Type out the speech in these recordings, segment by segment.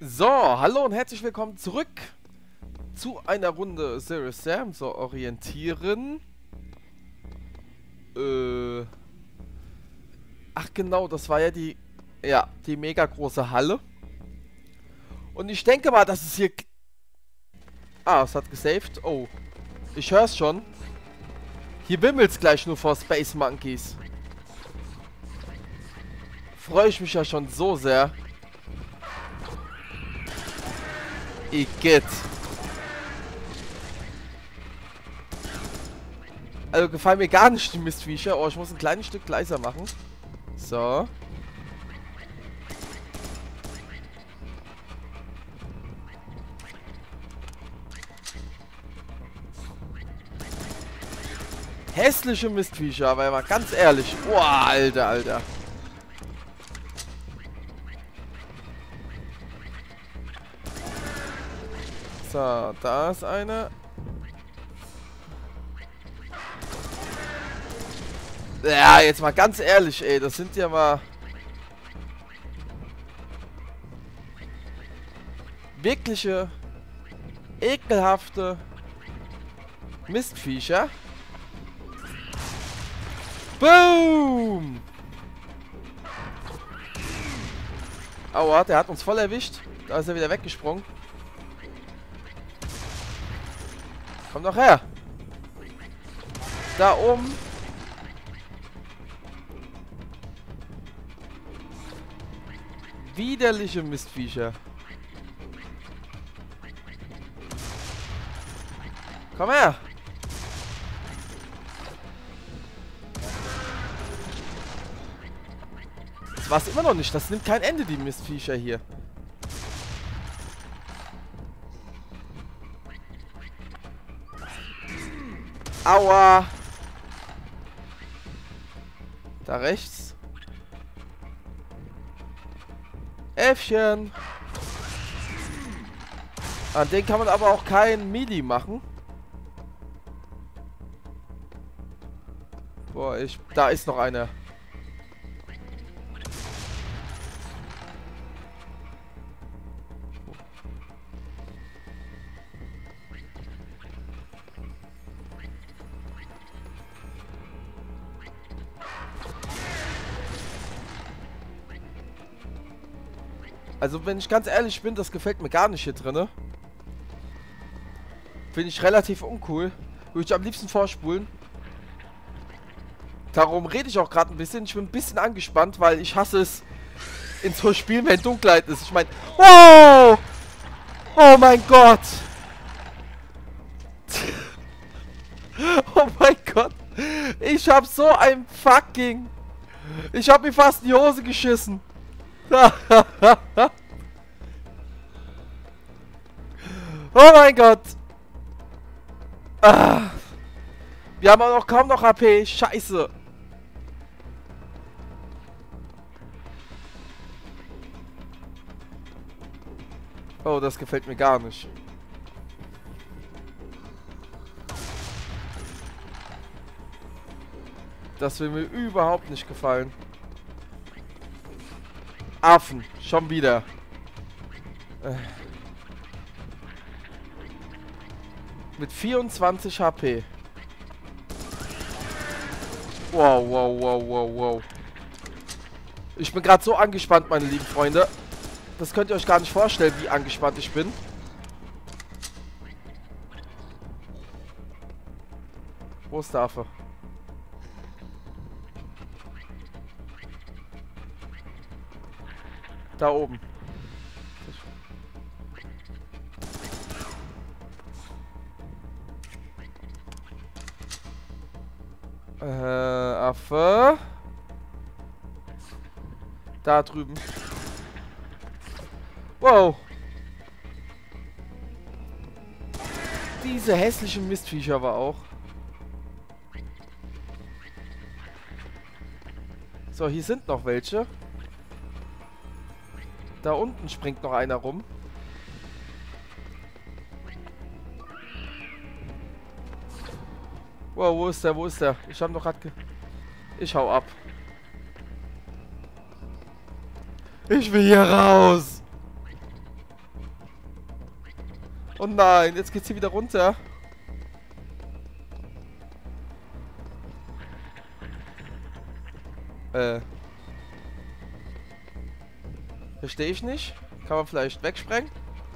So, hallo und herzlich willkommen zurück zu einer Runde Serious Sam. So, orientieren. Ach genau, das war ja die mega große Halle. Und ich denke mal, dass es hier... Ah, es hat gesaved. Oh, ich höre es schon. Hier wimmelt's gleich nur vor Space Monkeys. Freue ich mich ja schon so sehr. Igitt. Also gefallen mir gar nicht die Mistviecher. Oh, ich muss ein kleines Stück leiser machen. So. Hässliche Mistviecher, aber mal ganz ehrlich. Boah, Alter. So, da ist eine. Ja, jetzt mal ganz ehrlich, ey. Das sind ja mal... wirkliche... ekelhafte... Mistviecher. Boom! Aua, der hat uns voll erwischt. Da ist er wieder weggesprungen. Komm doch her. Da oben. Widerliche Mistviecher. Komm her. Das war's immer noch nicht. Das nimmt kein Ende, die Mistviecher hier. Aua. Da rechts. Äffchen. An den kann man aber auch kein Melee machen. Boah, da ist noch einer. Also wenn ich ganz ehrlich bin, das gefällt mir gar nicht hier drinne. Finde ich relativ uncool. Würde ich am liebsten vorspulen. Darum rede ich auch gerade ein bisschen. Ich bin ein bisschen angespannt, weil ich hasse es in so Spielen, wenn Dunkelheit ist. Ich meine, wow! Oh mein Gott! Oh mein Gott! Ich hab so ein fucking... Ich hab mir fast in die Hose geschissen. Oh mein Gott! Ah. Wir haben auch noch kaum noch HP. Scheiße. Oh, das gefällt mir gar nicht. Das will mir überhaupt nicht gefallen. Affen. Schon wieder. Mit 24 HP. Wow. Ich bin gerade so angespannt, meine lieben Freunde. Das könnt ihr euch gar nicht vorstellen, wie angespannt ich bin. Wo ist der Affe? Da oben. Affe. Da drüben. Wow. Diese hässlichen Mistviecher aber auch. So, hier sind noch welche. Da unten springt noch einer rum. Wow, wo ist der? Ich hab noch gerade Ich hau ab. Ich will hier raus. Oh nein, jetzt geht's hier wieder runter. Verstehe ich nicht. Kann man vielleicht wegsprengen?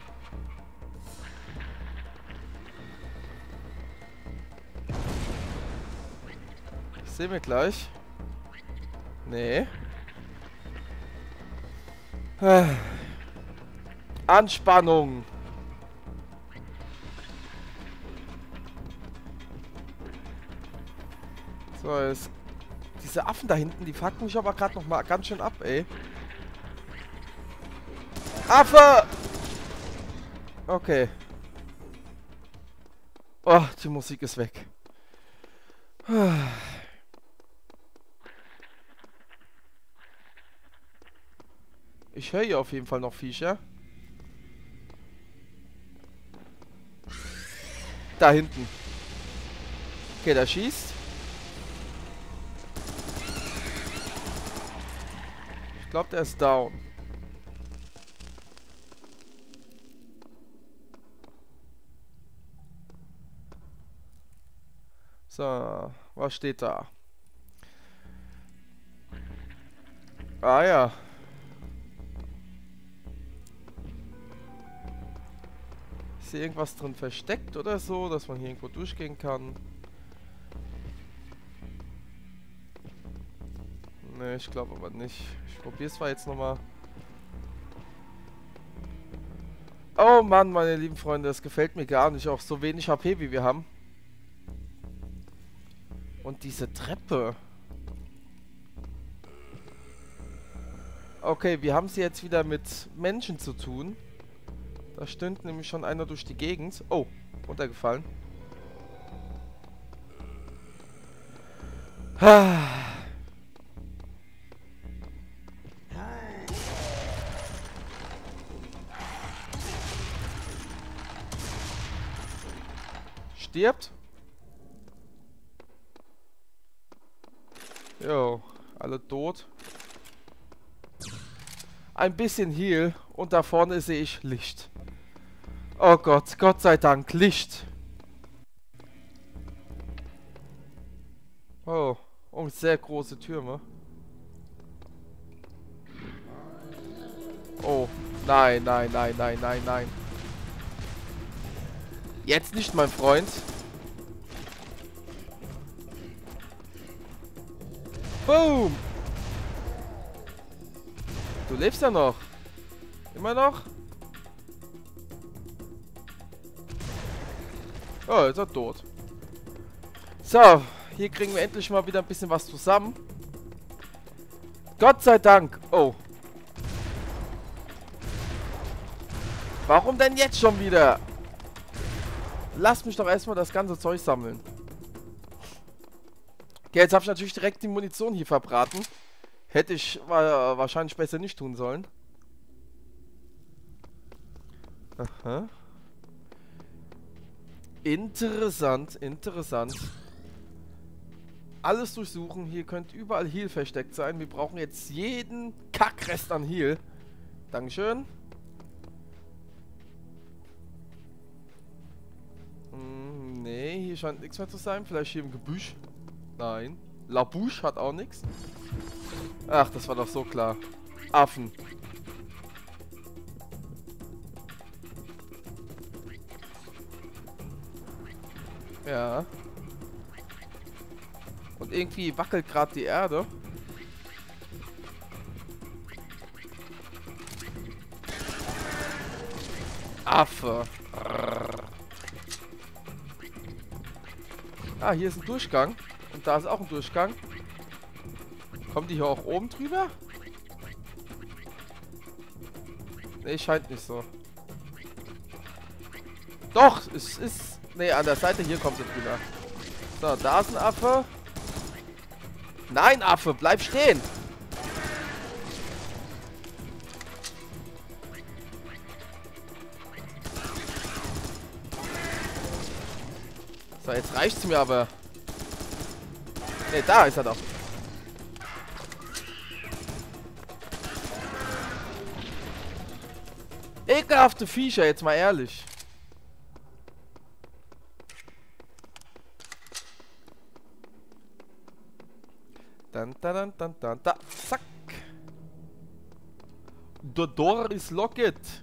Das sehen wir gleich. Nee. Anspannung. So, jetzt diese Affen da hinten, die fucken mich aber gerade noch mal ganz schön ab, ey. Affe! Okay. Oh, die Musik ist weg. Ich höre hier auf jeden Fall noch Viecher. Da hinten. Okay, der schießt. Ich glaube, der ist down. So, was steht da? Ah ja. Ist hier irgendwas drin versteckt oder so, dass man hier irgendwo durchgehen kann? Ne, ich glaube aber nicht. Ich probiere es zwar jetzt nochmal. Oh Mann, meine lieben Freunde, das gefällt mir gar nicht. Auch so wenig HP, wie wir haben. Und diese Treppe. Okay, wir haben es jetzt wieder mit Menschen zu tun. Da stöhnt nämlich schon einer durch die Gegend. Oh, runtergefallen. Stirbt. Jo, alle tot. Ein bisschen Heal und da vorne sehe ich Licht. Oh Gott, Gott sei Dank, Licht. Oh, und sehr große Türme. Oh, nein, nein, nein, nein, nein, nein. Jetzt nicht, mein Freund. Boom! Du lebst ja noch. Immer noch? Oh, jetzt ist er tot. So, hier kriegen wir endlich mal wieder ein bisschen was zusammen. Gott sei Dank. Oh. Warum denn jetzt schon wieder? Lass mich doch erstmal das ganze Zeug sammeln. Okay, jetzt habe ich natürlich direkt die Munition hier verbraten. Hätte ich wahrscheinlich besser nicht tun sollen. Aha. Interessant, interessant. Alles durchsuchen. Hier könnte überall Heal versteckt sein. Wir brauchen jetzt jeden Kackrest an Heal. Dankeschön. Nee, hier scheint nichts mehr zu sein. Vielleicht hier im Gebüsch. Nein. La Bouche hat auch nichts. Ach, das war doch so klar. Affen. Ja. Und irgendwie wackelt gerade die Erde. Affe. Ah, hier ist ein Durchgang. Und da ist auch ein Durchgang. Kommen die hier auch oben drüber? Ne, scheint nicht so. Doch, es ist... Ne, an der Seite hier kommt es drüber. So, da ist ein Affe. Nein, Affe, bleib stehen! So, jetzt reicht's mir aber. Ne, da ist er doch. Ekelhafte Viecher, jetzt mal ehrlich. Da. Zack. The door is locked.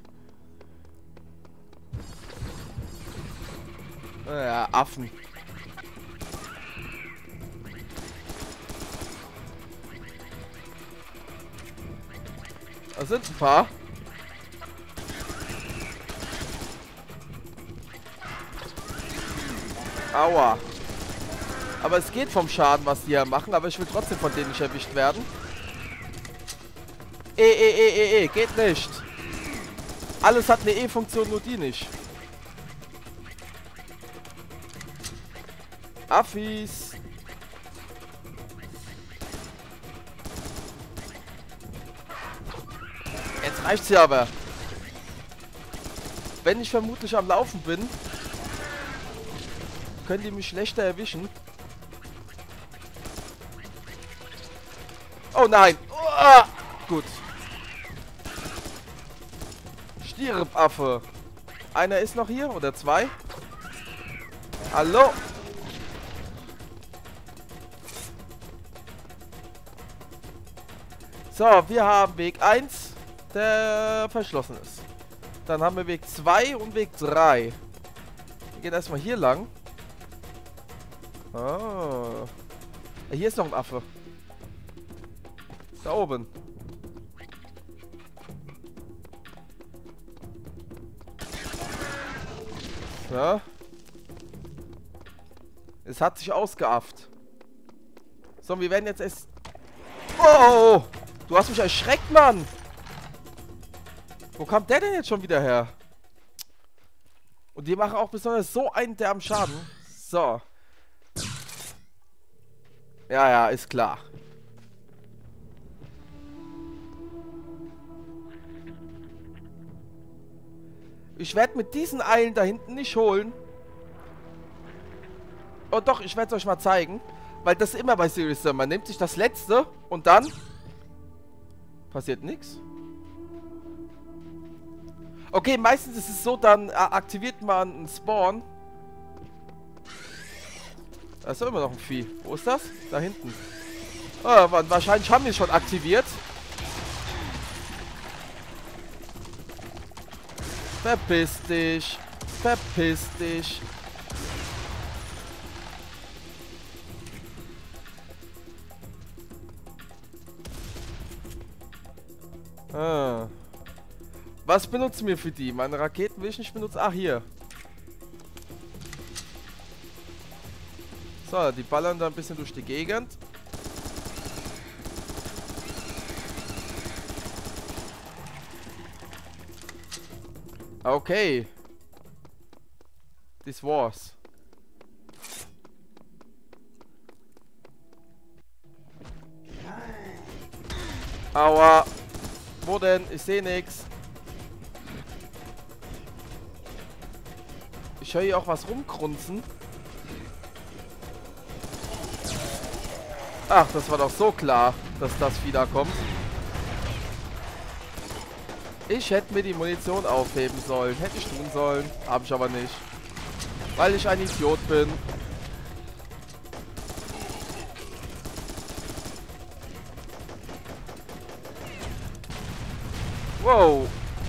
Ja, Affen. Da sind ein paar. Aua. Aber es geht vom Schaden, was die hier machen, aber ich will trotzdem von denen nicht erwischt werden. Geht nicht. Alles hat eine E-Funktion, nur die nicht. Affis. Jetzt reicht's ja aber. Wenn ich vermutlich am Laufen bin, können die mich schlechter erwischen. Oh nein. Gut. Stirb, Affe. Einer ist noch hier oder zwei? Hallo? So, wir haben Weg 1, der verschlossen ist. Dann haben wir Weg 2 und Weg 3. Wir gehen erstmal hier lang. Oh. Hier ist noch ein Affe. Da oben. So. Es hat sich ausgeafft. So, wir werden jetzt erst... Oh! Du hast mich erschreckt, Mann! Wo kommt der denn jetzt schon wieder her? Und die machen auch besonders so einen derben Schaden. So. Ja, ist klar. Ich werde mit diesen Eilen da hinten nicht holen. Oh doch, ich werde es euch mal zeigen. Weil das ist immer bei Serious Sam. Man nimmt sich das letzte und dann passiert nichts. Okay, meistens ist es so, dann aktiviert man einen Spawn. Da ist doch immer noch ein Vieh. Wo ist das? Da hinten. Oh, wahrscheinlich haben wir es schon aktiviert. Verpiss dich. Verpiss dich. Ah. Was benutzen wir für die? Meine Raketen will ich nicht benutzen. Ach, hier. So, die ballern da ein bisschen durch die Gegend. Okay. This war's. Aua. Wo denn? Ich sehe nichts. Ich höre hier auch was rumgrunzen. Ach, das war doch so klar, dass das wieder kommt. Ich hätte mir die Munition aufheben sollen. Hätte ich tun sollen. Habe ich aber nicht. Weil ich ein Idiot bin. Wow.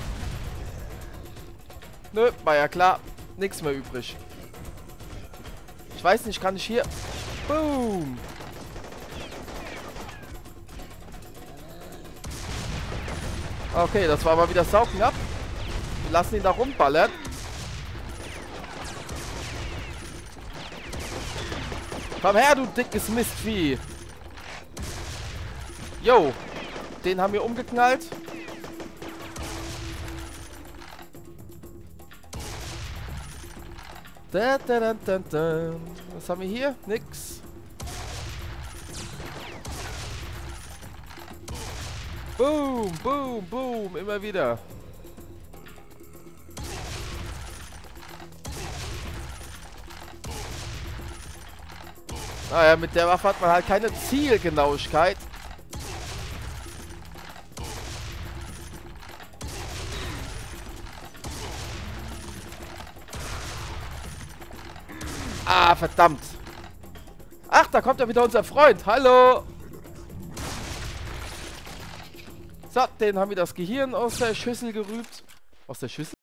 Nö, war ja klar. Nichts mehr übrig. Ich weiß nicht, kann ich hier... Boom. Okay, das war mal wieder sauknapp. Wir lassen ihn da rumballern. Komm her, du dickes Mistvieh. Jo. Den haben wir umgeknallt. Da. Was haben wir hier? Nix. Boom, boom, boom. Immer wieder. Naja, mit der Waffe hat man halt keine Zielgenauigkeit. Ah, verdammt. Ach, da kommt ja wieder unser Freund. Hallo. So, den haben wir das Gehirn aus der Schüssel gerübt. Aus der Schüssel?